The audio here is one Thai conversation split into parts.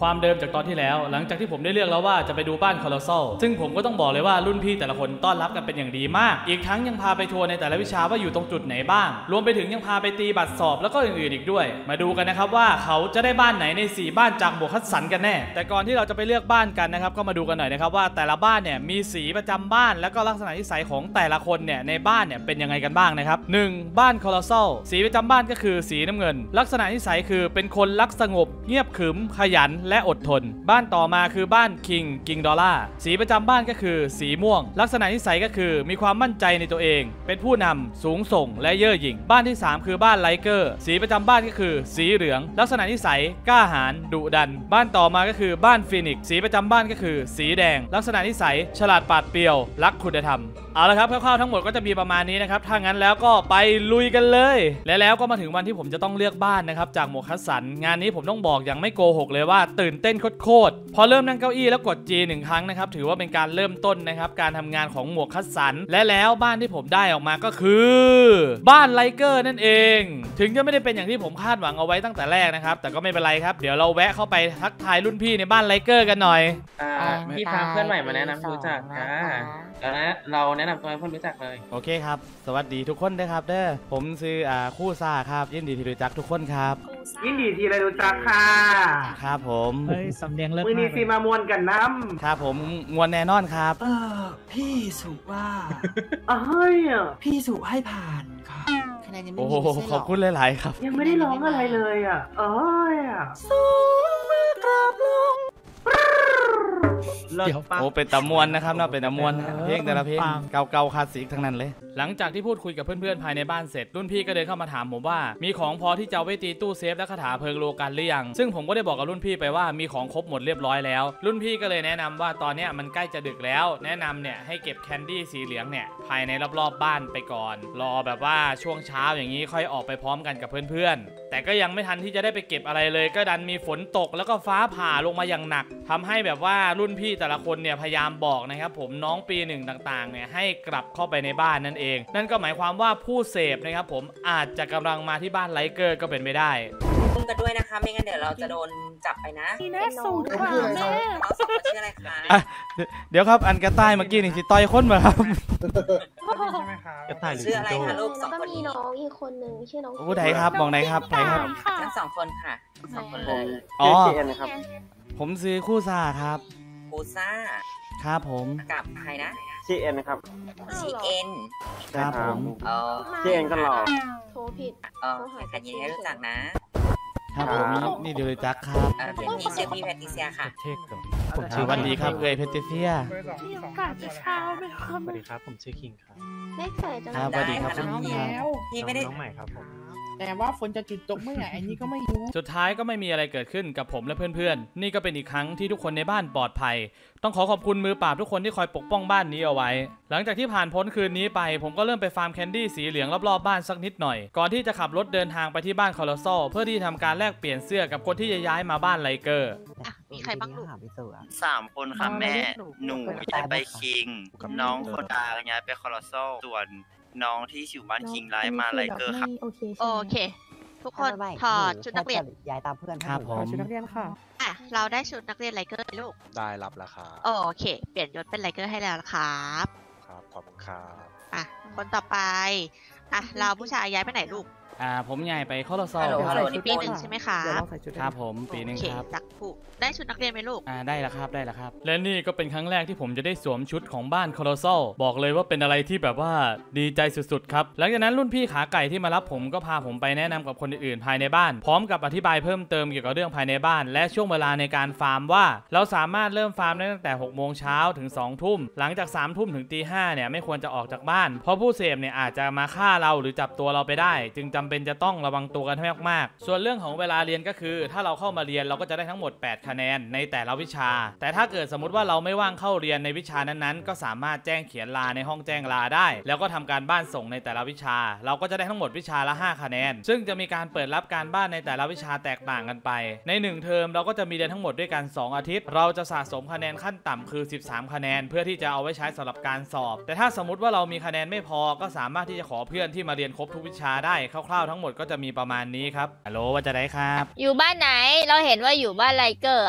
ความเดิมจากตอนที่แล้วหลังจากที่ผมได้เลือกแล้วว่าจะไปดูบ้านคอลอสซัลซึ่งผมก็ต้องบอกเลยว่ารุ่นพี่แต่ละคนต้อนรับกันเป็นอย่างดีมากอีกทั้งยังพาไปทัวร์ในแต่ละวิชาว่าอยู่ตรงจุดไหนบ้างรวมไปถึงยังพาไปตีบัตรสอบแล้วก็อื่นๆอีกด้วยมาดูกันนะครับว่าเขาจะได้บ้านไหนใน4บ้านจากหมวกคัดสรรกันแน่แต่ก่อนที่เราจะไปเลือกบ้านกันนะครับก็มาดูกันหน่อยนะครับว่าแต่ละบ้านเนี่ยมีสีประจำบ้านแล้วก็ลักษณะนิสัยของแต่ละคนเนี่ยในบ้านเนี่ยเป็นยังไงกันบ้างนะครับ1บ้านคอลอสซัลสีประจำบ้านก็คือสีน้ำเงินลักษณะนิสัยคือเป็นคนรักสงบเงียบขรึมขยันและอดทนบ้านต่อมาคือบ้านคิงดอลล่าสีประจำบ้านก็คือสีม่วงลักษณะนิสัยก็คือมีความมั่นใจในตัวเองเป็นผู้นำสูงส่งและเย่อหยิ่งบ้านที่3คือบ้านไลเกอร์สีประจำบ้านก็คือสีเหลืองลักษณะนิสัยกล้าหาญดุดันบ้านต่อมาก็คือบ้านฟีนิกซ์สีประจำบ้านก็คือสีแดงลักษณะนิสัยฉลาดปราดเปรียวรักคุณธรรมเอาละครับคร่าวๆทั้งหมดก็จะมีประมาณนี้นะครับถ้างั้นแล้วก็ไปลุยกันเลยและแล้วก็มาถึงวันที่ผมจะต้องเลือกบ้านนะครับจากหมวกคัดสรรงานนี้ผมต้องบอกอย่างไม่โกหกเลยว่าตื่นเต้นโคตรพอเริ่มนั่งเก้าอี้แล้วกด G 1 ครั้งนะครับถือว่าเป็นการเริ่มต้นนะครับการทำงานของหมวกคัดสรรและแล้วบ้านที่ผมได้ออกมาก็คือบ้านไลเกอร์นั่นเองถึงจะไม่ได้เป็นอย่างที่ผมคาดหวังเอาไว้ตั้งแต่แรกนะครับแต่ก็ไม่เป็นไรครับเดี๋ยวเราแวะเข้าไปทักทายรุ่นพี่ในบ้านไลเกอร์กันหน่อยพี่พาเพื่อนใหม่มาแนะนำรู้จักแล้วเราแนะนำตัวให้เพื่อนรู้จักเลยโอเคครับสวัสดีทุกคนนะครับเด้อผมชื่อคู่ซ่าครับยินดีที่รู้จักทุกคนครับยินดีที่ได้รู้จักค่ะครับผมเฮ้ยสำเนียงเลิศมือนี้ซีมามวนกันน้ำครับผมมวนแน่นอนครับพี่สุว่าเฮ้ยพี่สุให้ผ่านค่ะคะแนนยังไม่มีโอ้ขอบคุณหลายๆครับยังไม่ได้ร้องอะไรเลยสูงมือกราบลงโอ้เป็นตะมวนนะครับน่าเป็นตะมวนเพลงแต่ละเพลงเก่าๆคลาสสิกทั้งนั้นเลยหลังจากที่พูดคุยกับเพื่อนๆภายในบ้านเสร็จรุ่นพี่ก็เดินเข้ามาถามผมว่ามีของพอที่จะไว้ตีตู้เซฟและคาถาเพลิงโลกันหรือยังซึ่งผมก็ได้บอกกับรุ่นพี่ไปว่ามีของครบหมดเรียบร้อยแล้วรุ่นพี่ก็เลยแนะนำว่าตอนนี้มันใกล้จะดึกแล้วแนะนำเนี่ยให้เก็บแคนดี้สีเหลืองเนี่ยภายในรอบๆบ้านไปก่อนรอแบบว่าช่วงเช้าอย่างนี้ค่อยออกไปพร้อมกันกับเพื่อนๆแต่ก็ยังไม่ทันที่จะได้ไปเก็บอะไรเลยก็ดันมีฝนตกแล้วก็ฟ้าผ่าลงมาอย่างหนักทำให้แบบว่ารุ่นพี่แต่ละคนเนี่ยพยายามบอกนะครับผมน้องปี1ต่างๆเนี่ยให้กลับเข้าไปในบ้านนั่นเองนั่นก็หมายความว่าผู้เสพนะครับผมอาจจะกำลังมาที่บ้านไลเกอร์ก็เป็นไม่ได้พึ่งกันด้วยนะคะไม่งั้นเดี๋ยวเราจะโดนจับไปนะนี่น่าสูงค่ะแม่น้องสองคนชื่ออะไรคะเดี๋ยวครับอันกระต่ายเมื่อกี้นี่สิต่อยคนมาครับกระต่ายชื่ออะไรคะลูก2คนมีน้องอีกคนนึงชื่อน้องผู้ใดครับมองไหนครับใครครับทั้ง2คนค่ะ2คนเลยอ๋อผมซื้อคู่ซ่าครับคู่ซ่าครับผมกับใครนะชื่อเอ็นนะครับชื่อเอ็นครับผมชื่อเอ็นก็หล่อโทรผิดค่ะยินดีให้รู้จักนะครับผมนี่เดี๋ยวจักครับพี่ชื่อพี่แพทริเซียค่ะผมชื่อวันดีครับแพทริเซียมีโอกาสจะเช้าไหมครับสวัสดีครับผมชื่อคิงครับไม่เคยจะสวัสดีครับคุณพี่พี่ไม่ได้น้องใหม่ครับผมแต่ว่าฝนจะจุดตกเมื่อไหร่อันนี้ก็ไม่รู้สุดท้ายก็ไม่มีอะไรเกิดขึ้นกับผมและเพื่อนๆนี่ก็เป็นอีกครั้งที่ทุกคนในบ้านปลอดภัยต้องขอขอบคุณมือปราบทุกคนที่คอยปกป้องบ้านนี้เอาไว้หลังจากที่ผ่านพ้นคืนนี้ไปผมก็เริ่มไปฟาร์มแคนดี้สีเหลืองรอบๆบ้านสักนิดหน่อยก่อนที่จะขับรถเดินทางไปที่บ้านคอลอสซัลเพื่อที่ทำการแลกเปลี่ยนเสื้อกับคนที่จะย้ายมาบ้านไลเกอร์มีใครบ้างลูก 3 คนค่ะแม่หนูย้ายไปคิงน้องคนกลางย้ายไปคอลอสซัลส่วนน้องที่อยู่บ้านคิงย้ายมาไลเกอร์ค่ะโอเคทุกคนถอดชุดนักเรียนย้ายตามเพื่อนครับผมชุดนักเรียนค่ะเราได้ชุดนักเรียนไลเกอร์ลูกได้รับแล้วครับโอเคเปลี่ยนยศเป็นไลเกอร์ให้แล้วครับครับขอบคุณครับคนต่อไปเราผู้ชายย้ายไปไหนลูกผมย้ายไปคอลอสซัลปี 1ใช่ไหมคะครับผมปี 1ครับจักผูกได้ชุดนักเรียนไหมลูกได้แล้วครับและนี่ก็เป็นครั้งแรกที่ผมจะได้สวมชุดของบ้านคอลอสซัลบอกเลยว่าเป็นอะไรที่แบบว่าดีใจสุดๆครับหลังจากนั้นรุ่นพี่ขาไก่ที่มารับผมก็พาผมไปแนะนำกับคนอื่นๆภายในบ้านพร้อมกับอธิบายเพิ่มเติมเกี่ยวกับเรื่องภายในบ้านและช่วงเวลาในการฟาร์มว่าเราสามารถเริ่มฟาร์มได้ตั้งแต่6 โมงเช้าถึง2 ทุ่มหลังจาก3 ทุ่มถึงตี 5เนี่ยไม่ควรจะออกจากบ้านเพราะผู้เสพเนี่ยอาจจะมาฆ่าเราหรือจับตัวเราไปได้จึงจำเป็นจะต้องระวังตัวกันให้มากๆส่วนเรื่องของเวลาเรียนก็คือถ้าเราเข้ามาเรียนเราก็จะได้ทั้งหมด8 คะแนนในแต่ละวิชาแต่ถ้าเกิดสมมติว่าเราไม่ว่างเข้าเรียนในวิชานั้นๆก็สามารถแจ้งเขียนลาในห้องแจ้งลาได้แล้วก็ทำการบ้านส่งในแต่ละวิชาเราก็จะได้ทั้งหมดวิชาละ5 คะแนนซึ่งจะมีการเปิดรับการบ้านในแต่ละวิชาแตกต่างกันไปใน1 เทอมเราก็จะมีเรียนทั้งหมดด้วยกัน2 อาทิตย์เราจะสะสมคะแนนขั้นต่ำคือ13 คะแนนเพื่อที่จะเอาไว้ใช้สำหรับการสอบแต่ถ้าสมมติว่าเรามีคะแนนไม่พอก็สามารถที่จะขอเพื่อนที่มาเรียนครบทุกวิชาได้คร่าวๆทั้งหมดก็จะมีประมาณนี้ครับฮัลโหลว่าจะได้ครับอยู่บ้านไหนเราเห็นว่าอยู่บ้านไลเกอร์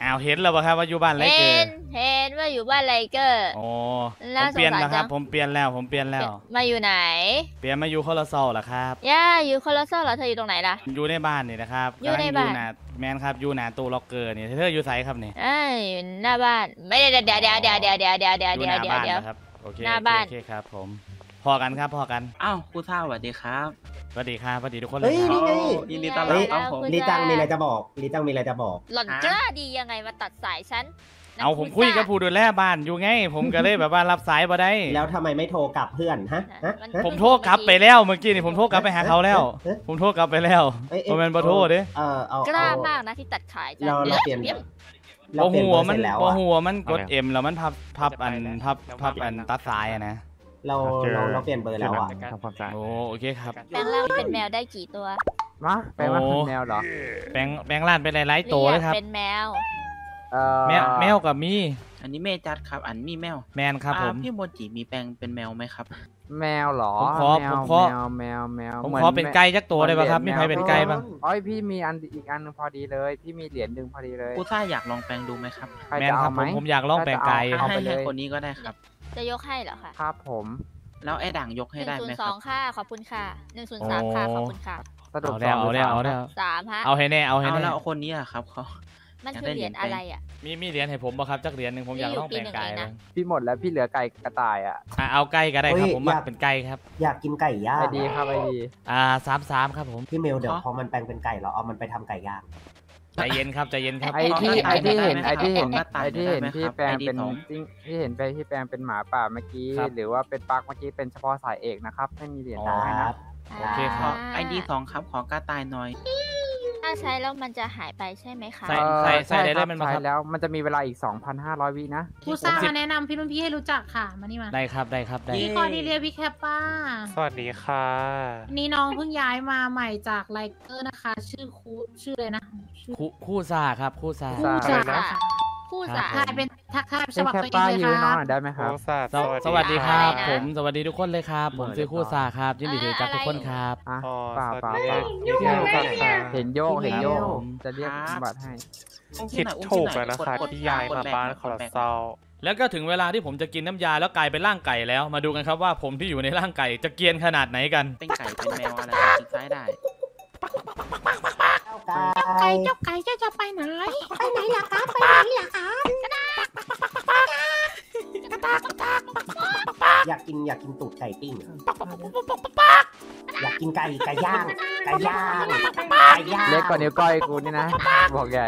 อ้าวเห็นแล้วป่ะครับว่าอยู่บ้านไรเกอร์เห็นว่าอยู่บ้านไรเกอร์โอ้แล้ผวมเปลี่ยนสงสารแล้วครับจังผมเปลี่ยนแล้วมาอยู่ไหนเปลี่ยนมาอยู่คอร์ซอลแล้วครับย่าอยู่คนละโซ่เหรอเธออยู่ตรงไหนล่ะอยู่ในบ้านนี่นะครับอยู่ในบ้านกำลังแมนครับอยู่หน้าตู้ล็อกเกอร์นี่เธออยู่ไสครับนี่อยู่หน้าบ้านไม่ได้เดี๋ยวอยู่หน้าบ้านเดี๋ยวนะครับโอเคหน้าบ้านโอเคครับผมพอกันครับพอกันอ้าวครูท่าสวัสดีครับสวัสดีครับสวัสดีทุกคนเลเฮ้ยยครับนี่ไงยินดีต้อนรับครับผมลีจังมีอะไรจะบอกลีจังมีอะไรจะบอกหล่อนกล้าดียังไงมาตัดสายฉันเอาผมคุยกับผู้ดูแลบ้านอยู่ไง ผมก็เลยแบบว่ารับสายมาได้แล้วทำไมไม่โทรกลับเพื่อนฮะผมโทรกลับไปแล้วเมื่อกี้นี่ผมโทรกลับไปหาเขาแล้ว ผมโทรกลับไปแล้วผมเป็นบอโทรเด้เอากล้ามากนะที่ตัดขายฉันเราเปลี่ยนพอหัวมันแล้วพออะหัวมันกดเอ็มแล้วมันพับอันตัดสายอะนะเราเปลี่ยนเบอร์แล้วอ่ะโอ้โอเคครับแปลงร่างเป็นแมวได้กี่ตัวมาแปลว่าเป็นแมวเหรอแปลงร่างเป็นหลายๆตัวเลยครับเป็นแมวแมวกับมีอันนี้เมจัดครับ อันมีแมวแมนครับผมพี่โมจิมีแปลงเป็นแมวไหมครับแมวเหรอผมขอแมวผมขอเป็นไก่จักตัวได้ป่ะครับมีใครเป็นไก่บ้างอ๋อพี่มีอีกอันนึงพอดีเลยพี่มีเหรียญหนึ่งพอดีเลยครูท่าอยากลองแปลงดูไหมครับใครแมนจะคเอารับไหมผมอยากลองแปลงไก่เอาไปเลยให้คนนี้ก็ได้ครับจะยกให้เหรอคะครับผมแล้วไอ้ด่างยกให้ได้ไหมครับ 102ค่ะขอบคุณค่ะ103ค่ะขอบคุณค่ะสรุปเอาแล้ว 3ฮะเอาให้แน่เอาให้เอาแน่แล้วคนนี้อะครับเขามันคือเหรียญอะไรอ่ะมีเหรียญให้ผมป่ะครับจักเหรียญหนึ่งผมอยากลองแปลงไก่มีอยู่ปีหนึ่งเองนะพี่หมดแล้วพี่เหลือไก่กระต่ายอ่ะเอาไก่ก็ได้ครับเฮ้ยผมมัอก ยากเป็นไก่ครับอยากกินไก่ย่างไอดีครับไอดี 33ครับผมพี่เมลเดี๋ยวพอมันแปลงเป็นไก่เราเอามันไปทำไก่ย่างใจเย็นครับใจเย็นครับไอที่เห็นพี่แปลงไอดีเป็นสองที่เห็นไปที่แปลงเป็นหมาป่าเมื่อกี้ หรือว่าเป็นปลั๊กเมื่อกี้เป็นเฉพาะสายเอกนะครับไม่มีเหรียญคได้รันะบโอเคครับไอดีสองครับขอกระต่ายหน่อยถ้าใช้แล้วมันจะหายไปใช่ไหมคะใส่ได้มันมาใช่ครับแล้วมันจะมีเวลาอีก 2,500 วินะครูซ่ามาแนะนำพี่รุ่นพี่ให้รู้จักค่ะ มานี่มาได้ครับได้ครับได้พี่คอดีเรียพี่แคปป้าสวัสดีค่ะนี่น้องเพิ่งย้ายมาใหม่จากไลเกอร์นะคะ ชื่ออะไรนะคู่ซ่าครับคู่ซ่าคู่อะไรจ่านะคู่ครัสาบถ่ายเป็นทักทายฉเป็นบับแค่ตัวเองป้าเลยยืนน้องค่ะหน่อยได้ไหมครับสวัสดีครับอะไรนะผมสวัสดีทุกคนเลยครับ ผมชื่อคู่ซ่าครับยินดีที่รู้จักทุกคนครับอ่ะอ๋อเปล่าสวัสดีเห็นโยกครับผมจะเรียกบัตรให้คิดถูกแล้วนะคะที่ย้ายมาบ้านคอร์ซอลแล้วก็ถึงเวลาที่ผมจะกินน้ำยาแล้วกลายเป็นร่างไก่แล้วมาดูกันครับว่าผมที่อยู่ในร่างไก่จะเกรียนขนาดไหนกันเป็นไก่เป็นแมวอะไรคลิกซ้ายได้ไก่เจ้าไก่จะไปไหน ไปไหนล่ะคะไปไหนล่ะคะอยากกินตูดไก่ปิ้งอยากกินไก่ย่างไก่ย่างเล็กกว่านิ้วก้อยกูนี่นะ บอกใหญ่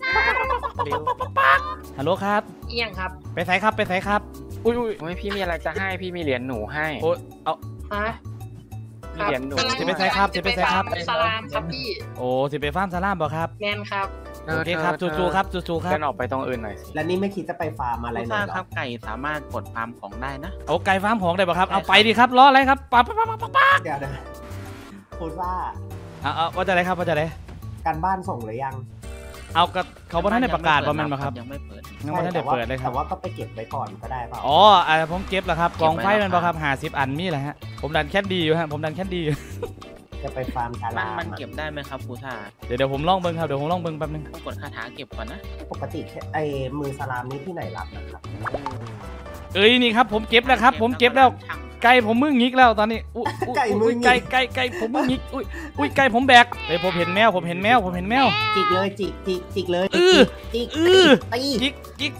ฮัลโหลครับเอียงครับไปไสครับไปไสครับอุ้ยโอ้ยพี่มีอะไรจะให้พี่มีเหรียญหนูให้โอ้ยเอามีเหรียญหนูสิไปไสครับสิไปไสครับสลามครับพี่โอ้สิไปฟาร์มสลามบ่ครับแมนครับโอเคครับจู่ๆครับจู่ๆครับเดินออกไปตรงอื่นหน่อยสิแล้วนี่ไม่คิดจะไปฟาร์มอะไรครูหน่ท่าอยเหรครัอบไก่สามารถกดฟาร์มของได้นะเอาไก่ฟาร์มของได้บ่ครับเอาไปดิครับล้ออะไรครับปั๊บเดี๋ยวนะโคซ่าเอาว่าจะไรครับว่าจะไรการบ้านส่งหรือยังเอากับเขาบ่ทันได้ประกาศบ่แม่นบ่ครับยังไม่เปิดยังบ่ทันได้เปิดเลยครัแต่บว่าก็ไปเก็บไว้ก่อนก็ได้เปล่าอ๋อผมเก็บแล้วครับกองไฟมันบ่ครับ50 อันมีแหละฮะผมดันแค่ดีอยู่ฮะผมดันแค่ดีอยู่จะไปฟาร์มชามัลานมันเก็บได้ไหมครับครูท่าเดี๋ยวผมลองเบิ่งครับเดี๋ยวผมลองเบิ่งแป๊บนึงต้องกดคาถาเก็บก่อนนะปกติไอ้มือสลามนี่ที่ไหนรับนะครับเอ้ยนี่ครับผมเก็บแล้วครับผมเก็บแล้วไก่ผมมืองิกแล้วตอนนี้อุ้ยไก่ผมมืองิกอุ้ยไก่ผมแบกเฮ้ยผมเห็นแมวผมเห็นแมวจิกเลยจิกเลยจิกตีจิก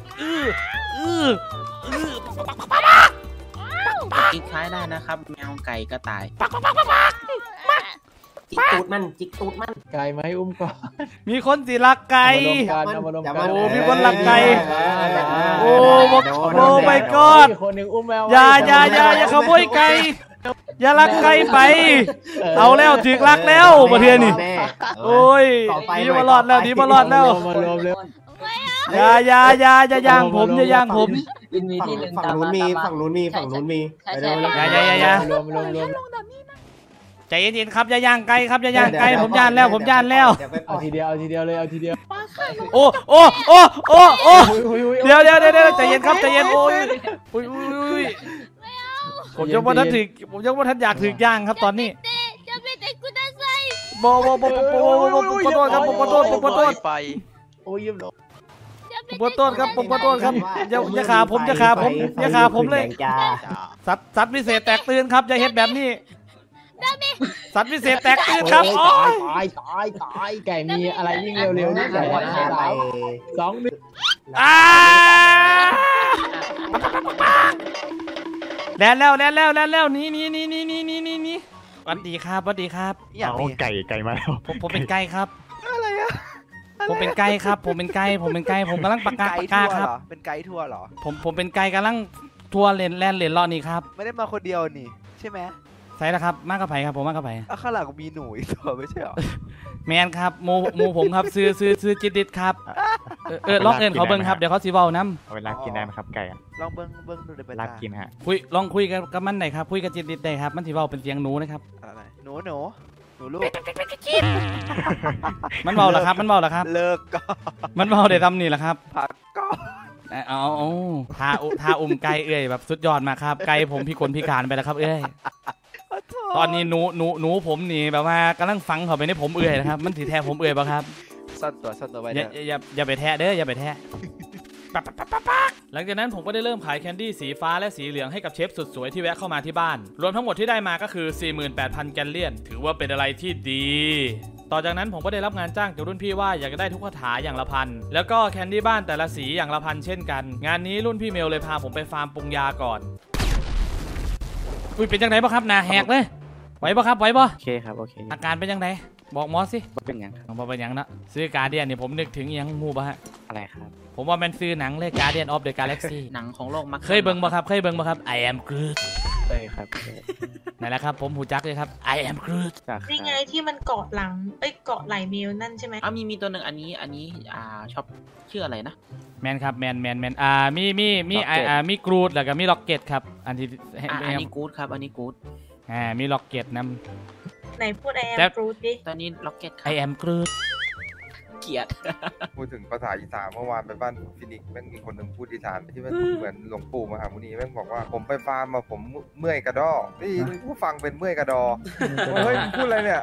คลิกซ้ายได้นะครับ แมวไก่กระต่ายจิกตูดมันไก่ไหมอุ้มก่อนมีคนสิรักไก่ โอ้มีคนรักไก่โอ้ไปกอดคนหนึ่งอุ้มแมวอย่าขโมยไก่อย่ารักไก่ไปเอาแล้วถึกรักแล้วประเทศนี่โอ้ยดีมารอดแล้วมารวมเร็วอย่าย่างผมอย่าย่างผมฝั่งนู้นมีอย่ารใจเย็นๆครับอย่าย่างไก่ครับอย่าย่างไก่ผมย่านแล้วเอาทีเดียวเลยเอาทีเดียวโอ้เดี๋ยวใจเย็นครับใจเย็นโอ้ยผมยังว่าท่านอยากถึกย่างครับตอนนี้จะเป็นเด็กกุฎาไซขอโทษครับขอโทษไปโอ้ยยิ้มหลงผมขอโทษครับผมขอโทษครับอย่าขาผมอย่าขาผมอย่าขาผมเลยสัตว์พิเศษแตกตื่นครับอย่าเฮ็ดแบบนี้สัตว์พิเศษแตกตื่นครับโอ้ยตายไก่มีอะไรยิ่งเร็วๆนี่ไก่2 1 แล้วนี่สวัสดีครับสวัสดีครับเอาไก่มาแล้วผมเป็นไก่ครับอะไรอะผมเป็นไก่ครับผมกำลังประกาศครับเป็นไก่ทัวร์เหรอผมเป็นไก่กำลังทัวร์แล่นรอนี่ครับไม่ได้มาคนเดียวนี่ใช่ไหมใช่แล้วครับมากกว่าไผ่ครับผมมากกว่าไผ่ข้างหลังมีหนูอีกตัวไม่ใช่หรอแมนครับโมผมครับซื้อจิตดิดครับลองเอิญเขาเบิ้งครับเดี๋ยวเขาซีวอลน้ำเวลากินได้ไหมครับไก่ลองเบิ้งดูได้ไหมลากกินฮะลองคุยกับมันหน่อยครับคุยกับจิตดิดได้ครับมันซีวอลเป็นเสียงหนูนะครับอะไรหนูลูกมันเบาเหรอครับเลิกก็มันเบาเดี๋ยวทำนี่แหละครับผักก็เอาทาไก่เอ้ยแบบสุดยอดมากครับไก่ผมพิการไปแล้วครับเอ้ยตอนนี้หนูผมนี่แบบว่ากำลังฟังเขาไปในผมเอื่อยนะครับมันถือแทะผมเอื่อยป่ะครับสั้นตัวไปอย่าไปแทะเด้ออย่าไปแทะหลังจากนั้นผมก็ได้เริ่มขายแคนดี้สีฟ้าและสีเหลืองให้กับเชฟสุดสวยที่แวะเข้ามาที่บ้านรวมทั้งหมดที่ได้มาก็คือ 48,000 แกลเลียนถือว่าเป็นอะไรที่ดีต่อจากนั้นผมก็ได้รับงานจ้างจากรุ่นพี่ว่าอยากจะได้ทุกคาถาอย่างละพันแล้วก็แคนดี้บ้านแต่ละสีอย่างละพันเช่นกันงานนี้รุ่นพี่เมลเลยพาผมไปฟาร์มปรุงยาก่อนอุ้ยเป็นยังไงบ้างครับนาแหกเลยไหวป่ะครับไหวป่ะโอเคครับโอเคอาการเป็นยังไงบอกหมอสิเป็นยังเป็นยังนะซื้อการ์เดียนเนี่ยผมนึกถึงยังงูป่ะฮะอะไรครับผมว่ามันซื้อหนังเลย Guardian of the Galaxy หนังของโลกเคยเบิ่งป่ะครับI am Groot เคยครับนั่นแหละครับผมหูจักเลยครับ I am Groot นี่ไงที่มันเกาะหลังเกาะไหล่เมลนั่นใช่ไหมมีตัวหนึ่งอันนี้ชอบชื่ออะไรนะแมนครับแมนมีกรูดแล้วก็มีล็อกเก็ตครับอันนี้กู๊ดครับอันนี้กู๊ดมีล็อกเก็ตนำไหนพูด I am Groot ดิตอนนี้ล็อกเก็ต I am Groot เกียรติพูดถึงภาษาอีสานเมื่อวานไปบ้านฟินิกแม่งมีคนหนึ่งพูดอีสานที่มันเหมือนหลวงปู่มหามุนีแม่งบอกว่าผมไปฟาร์มมาผมเมื่อยกระดอนี่ผู้ฟังเป็นเมื่อยกระดอเฮ้ยพูดอะไรเนี่ย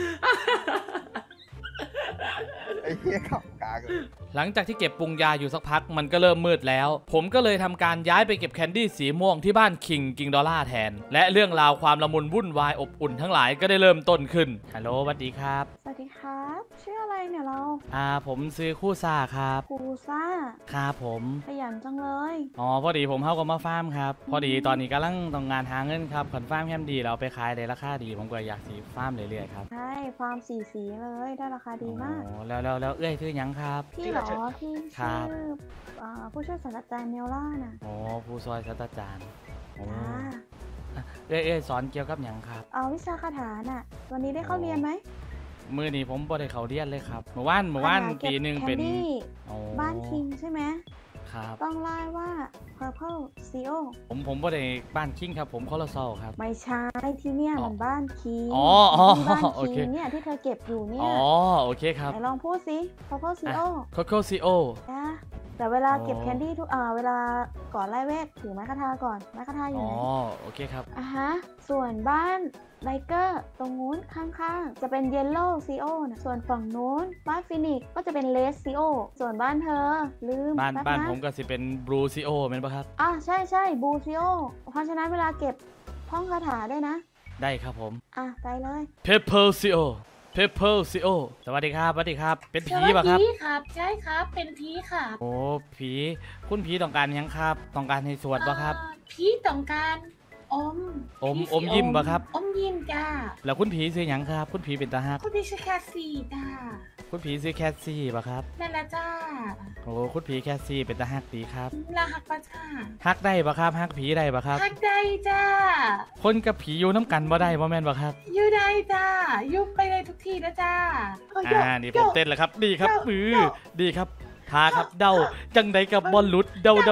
ไอ้เหี้ยขับกากหลังจากที่เก็บปรุงยาอยู่สักพักมันก็เริ่มมืดแล้วผมก็เลยทำการย้ายไปเก็บแคนดี้สีม่วงที่บ้านกิงดอลล่าแทนและเรื่องราวความละมุนวุ่นวายอบอุ่นทั้งหลายก็ได้เริ่มต้นขึ้นฮัลโหลสวัสดีครับสวัสดีครับชื่ออะไรเนี่ยเราผมซื้อคู่ซ่าครับคู่ซ่าครับผมขยันจังเลยพอดีผมเข้ากับมาฟาร์มครับพอดีตอนนี้กำลังต้องงานหาเงินครับคอนฟาร์มแฮมดีเราไปขายได้ราคาดีผมก็อยากสีฟาร์มเรื่อยๆครับใช่ฟาร์มสีเลยได้ราคาดีมากแล้วเอ้ยชื่อยังครับพี่หรอพี่ชื่อผู้ช่วยศาสตราจารย์เนลล่าน่ะผู้ช่วยศาสตราจารย์เอ้ยสอนเกี่ยวกับยังครับวิชาคาถาน่ะวันนี้ได้เข้าเรียนไหมมือนี้ผมบ่ได้เข้าเรียนเลยครับเมื่อวานปีหนึ่งเป็นบ้านคิงใช่ไหมครับต้องไล่ว่า Purple CO ผมบ่ได้บ้านคิงครับผมคอลโซครับไม่ใช่ที่เนี่ยมันบ้านคิงบ้านคิงเนี่ยที่เธอเก็บอยู่เนี่ยโอเคครับไหนลองพูดสิ Purple CO Purple CO แต่เวลาเก็บแคนดี้ทุกเวลาก่อนไล่เวทถือไม้คาถาก่อนไม้คาถาอยู่ไหนโอเคครับส่วนบ้านไลเกอร์ตรงนู้นข้างๆจะเป็นเยลโล่ซีโอนะส่วนฝั่งนู้นบ้านฟินิกก็จะเป็นเลสซีโอส่วนบ้านเธอลืมบ้านผมก็จะเป็นบลูซีโอเป็นปะครับใช่บลูซีโอเพราะฉะนั้นเวลาเก็บท่องคาถาได้นะได้ครับผมไปเลย Purple CO Purple CO สวัสดีครับเป็นผีป่ะครับครับใช่ครับเป็นผีค่ะผีคุณผีต้องการยังครับต้องการให้สวดป่ะครับผีต้องการอมยิ้มป่ะครับอมยิ้มจ้าแล้วคุณผีซื้อยังครับคุณผีเป็นตาฮักคุณผีชื่อแคสซี่จ้าคุณผีซื้อแคสซี่ป่ะครับนั่นแหละจ้าคุณผีแคสซี่เป็นตาฮักดีครับน่าฮักป่ะจ้าฮักได้ป่ะครับฮักผีได้ป่ะครับฮักได้จ้าคนกับผีอยู่น้ำกันบ่ได้บ่แม่นป่ะครับอยู่ได้จ้าอยู่ไปได้ทุกที่นะจ้านี่ผมเต้นแล้วครับดีครับดีครับทาครับเดาจังไดกับบอลลุดเดา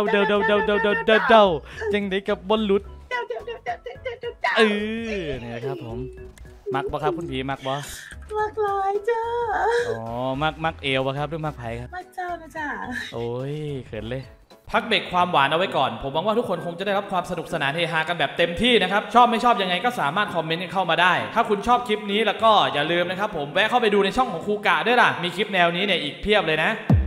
จังไดกับบอลลุดนี่ครับผมมักบ่ครับคุณผีมักบ่มักลอยจ้ามักเอวบ่ครับหรือมักไผ่ครับมักเจ้านะจ้าโอ้ยเขินเลยพักเบรกความหวานเอาไว้ก่อนผมหวังว่าทุกคนคงจะได้รับความสนุกสนานเฮฮากันแบบเต็มที่นะครับชอบไม่ชอบยังไงก็สามารถคอมเมนต์กันเข้ามาได้ถ้าคุณชอบคลิปนี้แล้วก็อย่าลืมนะครับผมแวะเข้าไปดูในช่องของครูกะด้วยล่ะมีคลิปแนวนี้เนี่ยอีกเพียบเลยนะ